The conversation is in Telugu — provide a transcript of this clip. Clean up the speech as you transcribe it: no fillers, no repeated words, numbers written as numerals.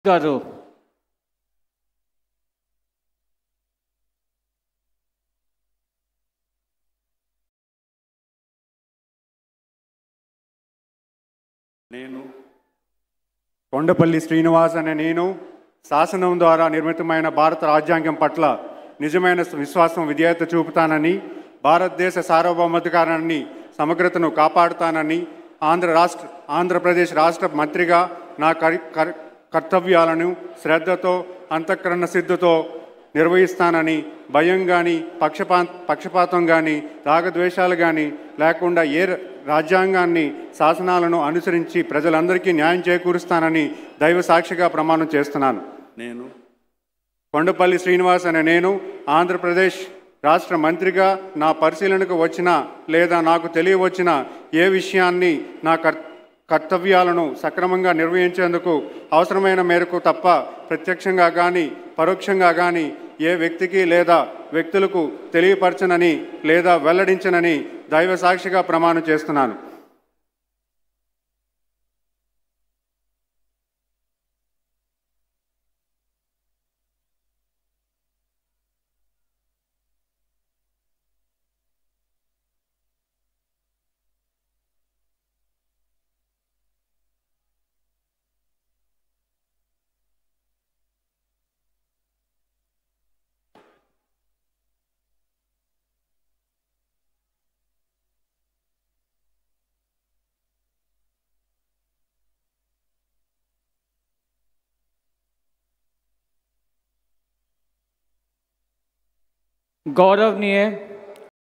గారు నేను కొండపల్లి శ్రీనివాస్ అనే నేను శాసనం ద్వారా నిర్మితమైన భారత రాజ్యాంగం పట్ల నిజమైన విశ్వాసం విధేయత చూపుతానని, భారతదేశ సార్వభౌమాధికారాన్ని సమగ్రతను కాపాడుతానని, ఆంధ్రప్రదేశ్ రాష్ట్ర మంత్రిగా నా కర్తవ్యాలను శ్రద్ధతో అంతఃకరణ సిద్ధతో నిర్వహిస్తానని, భయం కానీ పక్షపాతం కానీ రాగద్వేషాలు కానీ లేకుండా రాజ్యాంగాన్ని శాసనాలను అనుసరించి ప్రజలందరికీ న్యాయం చేకూరుస్తానని దైవ సాక్షిగా ప్రమాణం చేస్తున్నాను. నేను కొండపల్లి శ్రీనివాస్ అనే నేను ఆంధ్రప్రదేశ్ రాష్ట్ర మంత్రిగా నా పరిశీలనకు వచ్చిన లేదా నాకు తెలియవచ్చిన ఏ విషయాన్ని నా కర్తవ్యాలను సక్రమంగా నిర్వహించేందుకు అవసరమైన మేరకు తప్ప ప్రత్యక్షంగా కానీ పరోక్షంగా కానీ ఏ వ్యక్తికి లేదా వ్యక్తులకు తెలియపరచనని లేదా వెల్లడించనని దైవ సాక్షిగా ప్రమాణం చేస్తున్నాను. गौरवनीय